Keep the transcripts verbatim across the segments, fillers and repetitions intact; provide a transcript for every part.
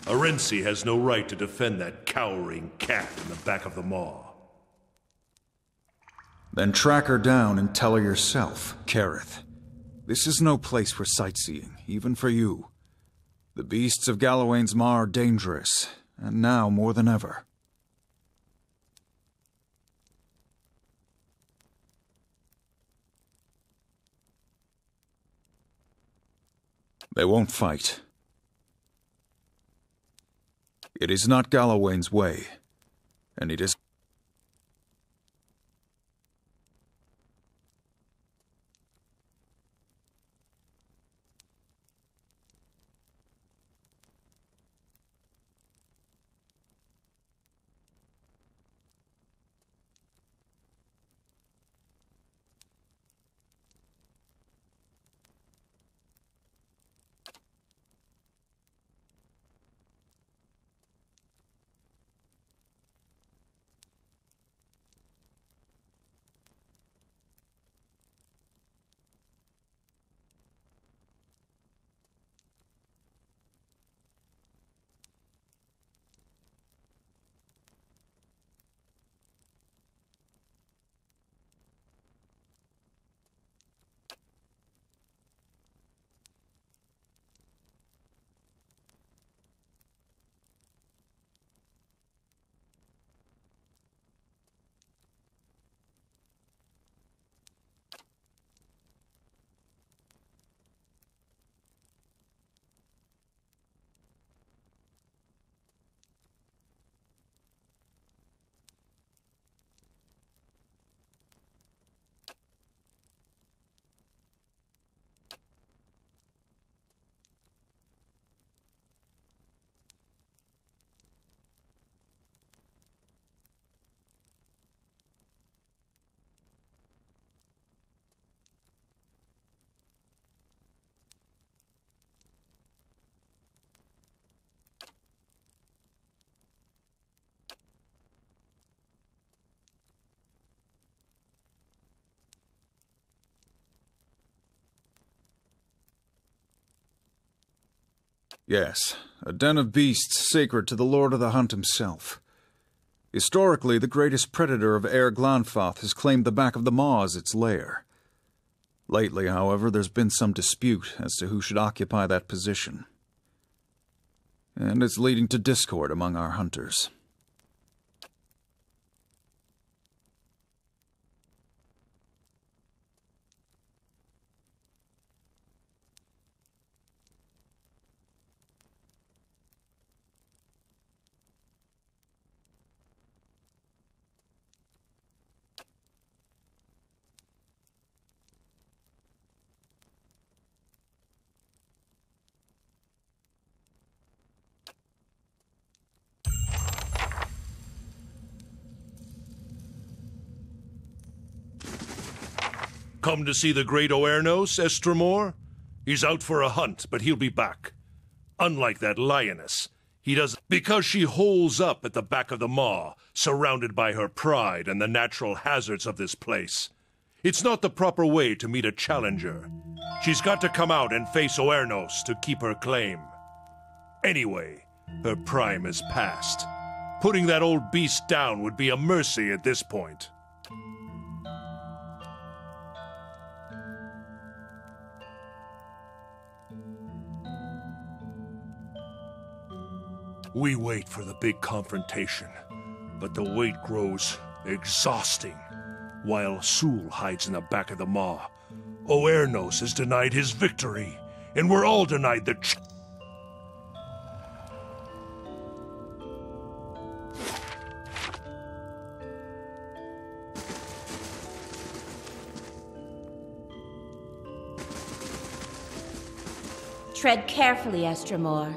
Arensi has no right to defend that cowering cat in the back of the maw. Then track her down and tell her yourself, Kareth. This is no place for sightseeing, even for you. The beasts of Galawain's Maw are dangerous, and now more than ever. They won't fight. It is not Galawain's way, and it is... Yes, a den of beasts sacred to the Lord of the Hunt himself. Historically, the greatest predator of Aer Glanfath has claimed the back of the Maw as its lair. Lately, however, there's been some dispute as to who should occupy that position. And it's leading to discord among our hunters. Come to see the great Oernos, Estremor? He's out for a hunt, but he'll be back. Unlike that lioness, he does because she holes up at the back of the maw, surrounded by her pride and the natural hazards of this place. It's not the proper way to meet a challenger. She's got to come out and face Oernos to keep her claim. Anyway, her prime is past. Putting that old beast down would be a mercy at this point. We wait for the big confrontation, but the wait grows exhausting. While Sul hides in the back of the maw, Oernos is denied his victory, and we're all denied the ch- Tread carefully, Estremor.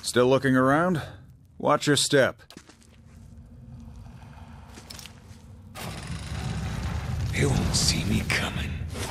Still looking around? Watch your step. They won't see me coming.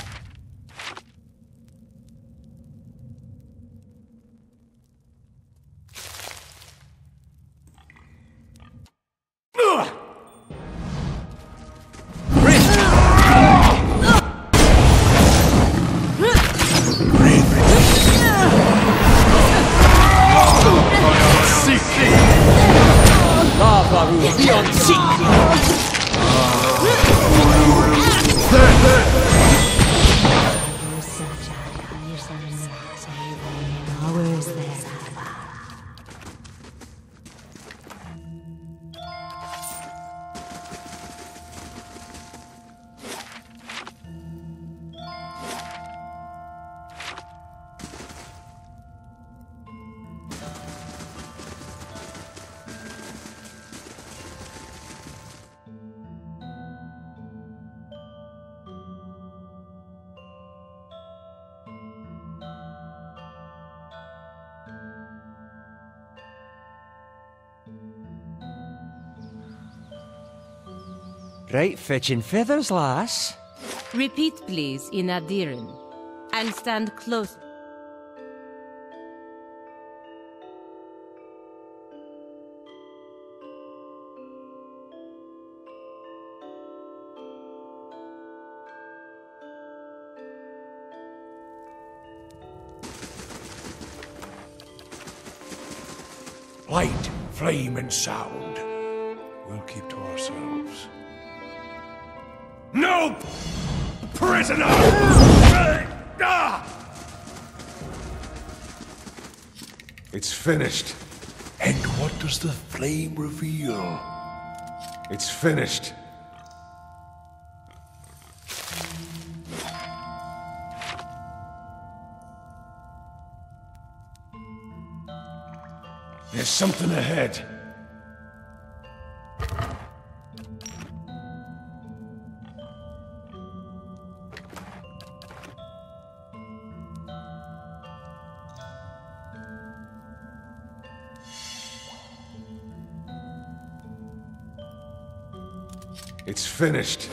Right fetching feathers, lass. Repeat, please, in Adiran. And stand close. Light, flame, and sound. We'll keep to ourselves. No! Prisoner! It's finished. And what does the flame reveal? It's finished. There's something ahead. It's finished.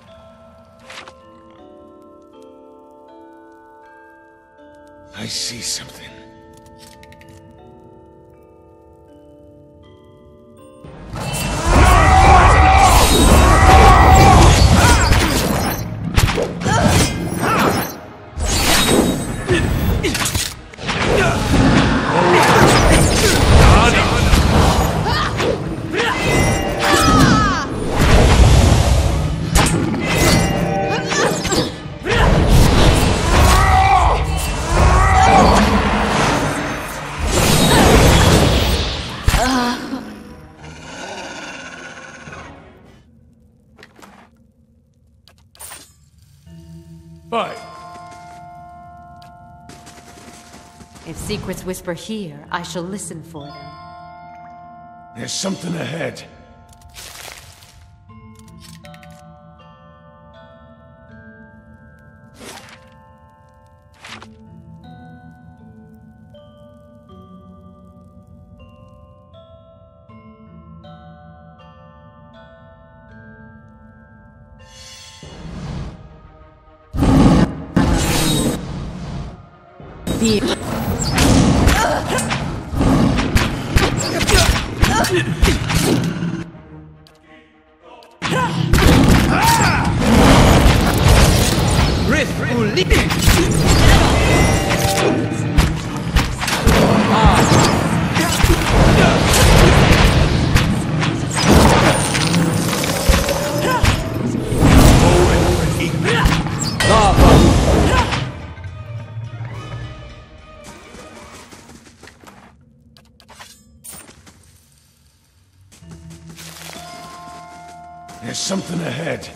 I see something. Bye. If secrets whisper here, I shall listen for them. There's something ahead. There's something ahead.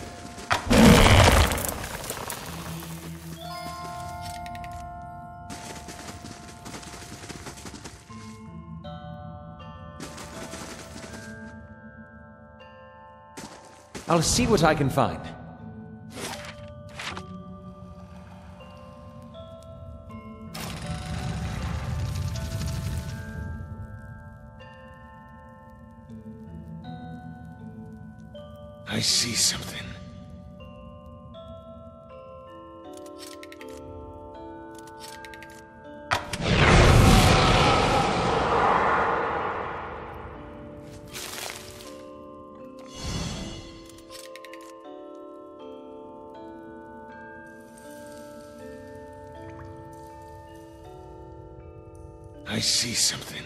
I'll see what I can find. I see something. I see something.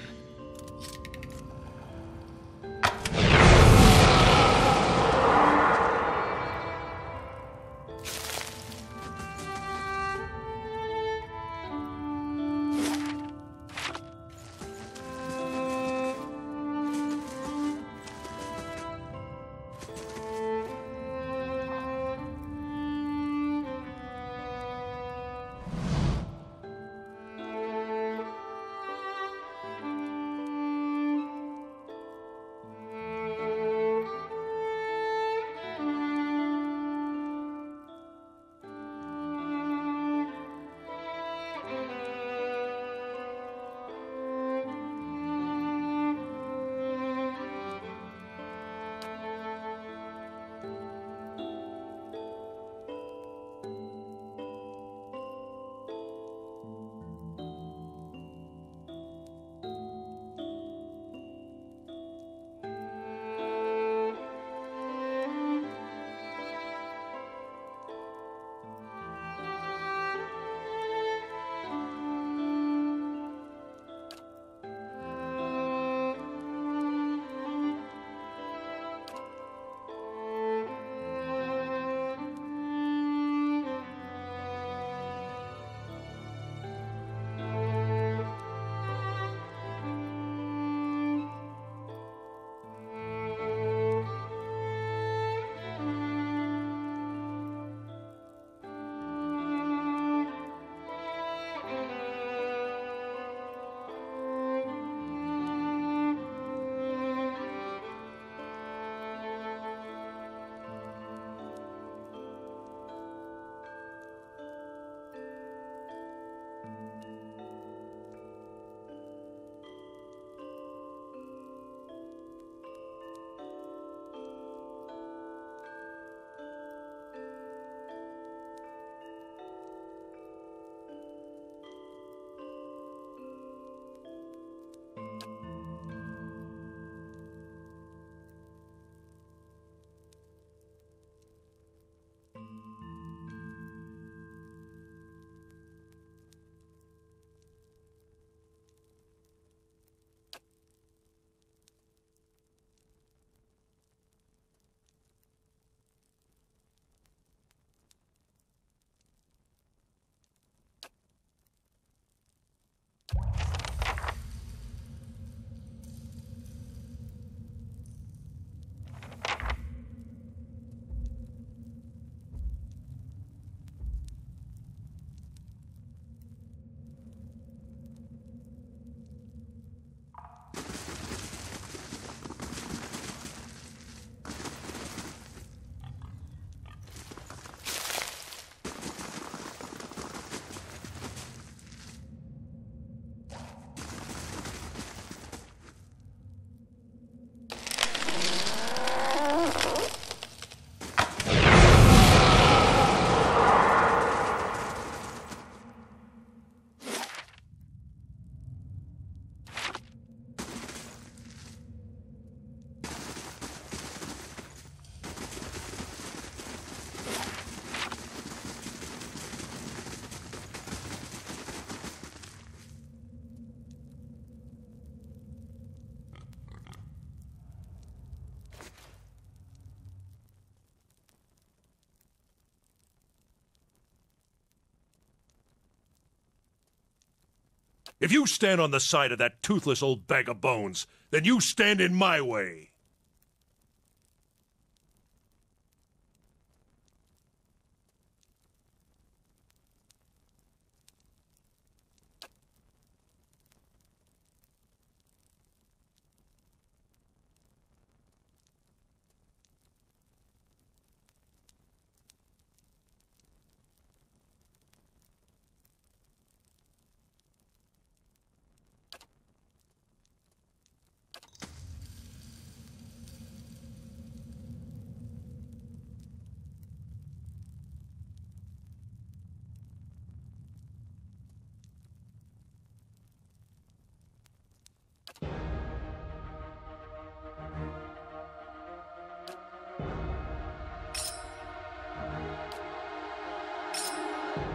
If you stand on the side of that toothless old bag of bones, then you stand in my way.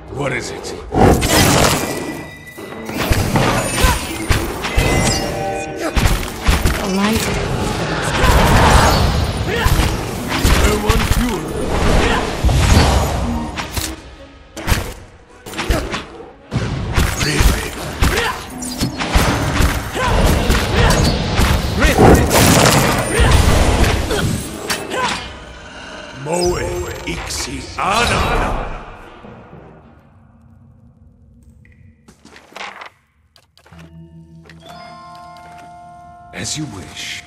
What is it? A light. No one pure. Moe ixi ana. As you wish.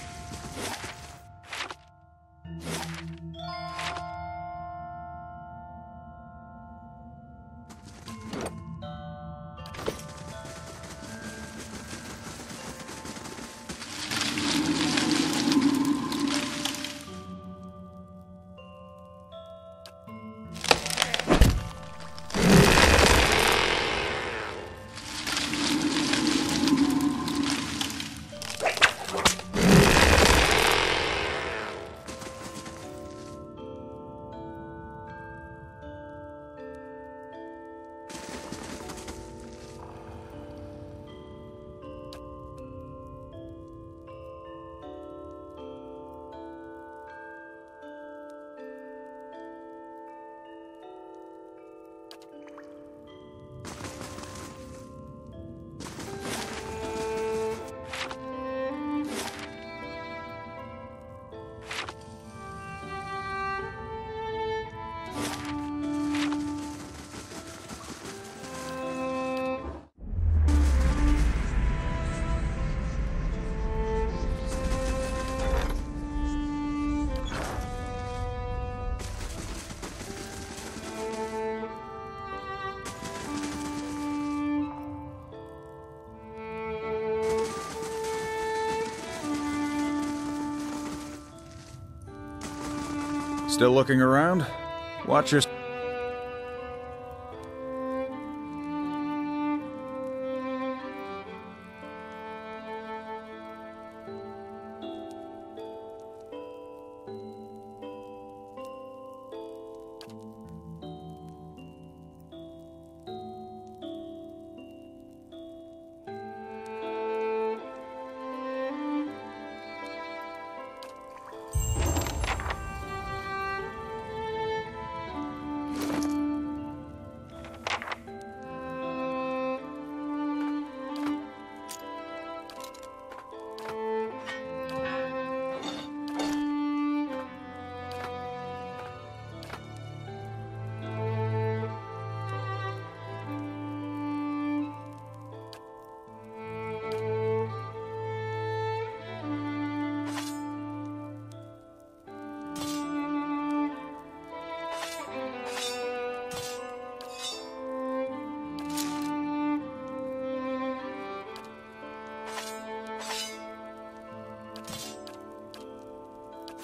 Still looking around? Watch your...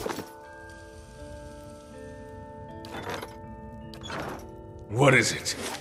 What is it?